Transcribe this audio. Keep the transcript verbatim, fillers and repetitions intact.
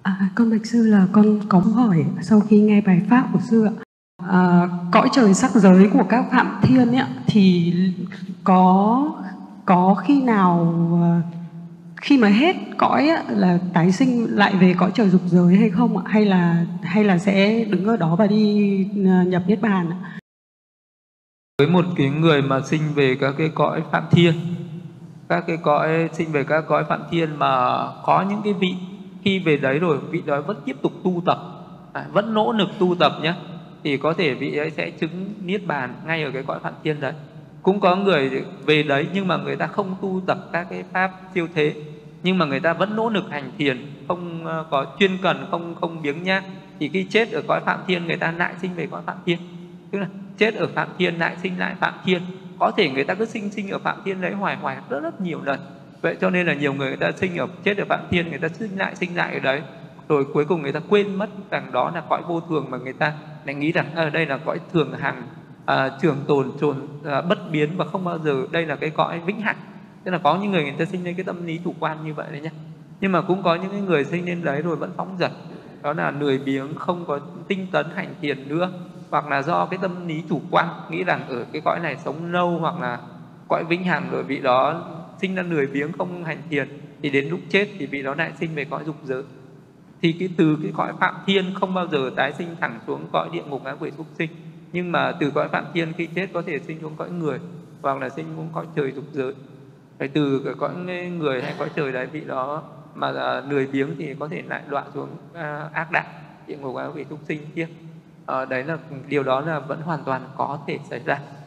À, con bạch sư là con có câu hỏi sau khi nghe bài pháp của sư ạ. À, cõi trời sắc giới của các phạm thiên ấy, thì có có khi nào khi mà hết cõi ấy, là tái sinh lại về cõi trời dục giới hay không ạ? Hay là hay là sẽ đứng ở đó và đi nhập niết bàn ạ? Với một cái người mà sinh về các cái cõi phạm thiên, các cái cõi sinh về các cõi phạm thiên mà có những cái vị khi về đấy rồi vị đó vẫn tiếp tục tu tập, à, vẫn nỗ lực tu tập nhé, thì có thể vị ấy sẽ chứng niết bàn ngay ở cái cõi phạm thiên đấy. Cũng có người về đấy nhưng mà người ta không tu tập các cái pháp siêu thế, nhưng mà người ta vẫn nỗ lực hành thiền, không có chuyên cần, không không biếng nhác, thì khi chết ở cõi phạm thiên người ta lại sinh về cõi phạm thiên, tức là chết ở phạm thiên lại sinh lại phạm thiên. Có thể người ta cứ sinh sinh ở phạm thiên đấy hoài hoài rất rất nhiều lần. Vậy cho nên là nhiều người người ta sinh ở chết ở phạm thiên, người ta sinh lại sinh lại ở đấy, rồi cuối cùng người ta quên mất rằng đó là cõi vô thường, mà người ta lại nghĩ rằng ở đây là cõi thường hằng, à, trường tồn trồn à, bất biến và không bao giờ đây là cái cõi vĩnh hằng. Tức là có những người người ta sinh lên cái tâm lý chủ quan như vậy đấy nhé. Nhưng mà cũng có những người sinh lên đấy rồi vẫn phóng dật, đó là lười biếng, không có tinh tấn hành thiền nữa, hoặc là do cái tâm lý chủ quan nghĩ rằng ở cái cõi này sống lâu hoặc là cõi vĩnh hằng, rồi vị đó sinh ra lười biếng không hành thiền, thì đến lúc chết thì vị đó lại sinh về cõi dục giới. Thì cái từ cái cõi phạm thiên không bao giờ tái sinh thẳng xuống cõi địa ngục ngạ quỷ súc sinh, nhưng mà từ cõi phạm thiên khi chết có thể sinh xuống cõi người hoặc là sinh xuống cõi trời dục giới. Thì từ cái cõi người hay cõi trời đấy vị đó mà lười biếng thì có thể lại đọa xuống ác đạo, địa ngục ngạ quỷ súc sinh tiếp. À, đấy là điều đó là vẫn hoàn toàn có thể xảy ra.